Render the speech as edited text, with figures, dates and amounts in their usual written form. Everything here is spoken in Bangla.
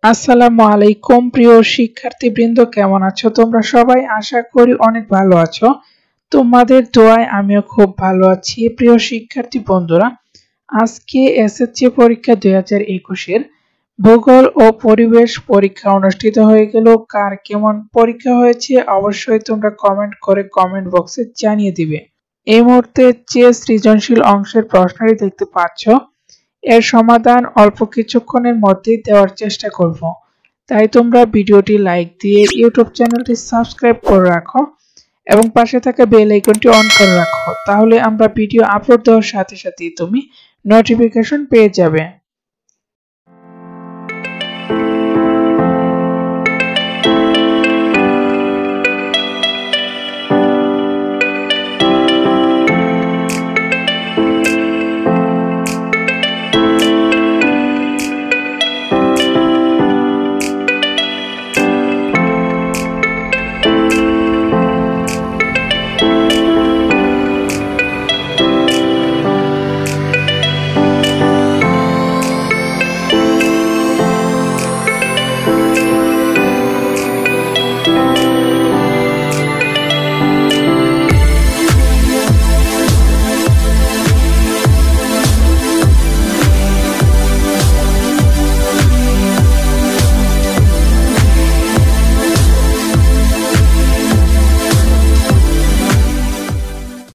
আসসালামু আলাইকুম প্রিয় শিক্ষার্থীবৃন্দ, কেমন আছো তোমরা সবাই? আশা করি অনেক ভালো আছো। তোমাদের দোয়ায় আমিও খুব ভালো আছি। প্রিয় শিক্ষার্থী বন্ধুরা, আজকে এসএসসি পরীক্ষা 2021 এর ভূগোল ও পরিবেশ পরীক্ষা অনুষ্ঠিত হয়ে গেল। কার কেমন পরীক্ষা হয়েছে অবশ্যই তোমরা কমেন্ট করে কমেন্ট বক্সে জানিয়ে দিবে। এই মুহূর্তে যে সৃজনশীল অংশের প্রশ্নটি দেখতে পাচ্ছ, এর সমাধান অল্প কিছুক্ষণের মধ্যেই দেওয়ার চেষ্টা করব। তাই তোমরা ভিডিওটি লাইক দিয়ে ইউটিউব চ্যানেলটি সাবস্ক্রাইব করে রাখো এবং পাশে থাকা বেল আইকনটি অন করে রাখো, তাহলে আমরা ভিডিও আপলোড দেওয়ার সাথে সাথেই তুমি নোটিফিকেশন পেয়ে যাবে।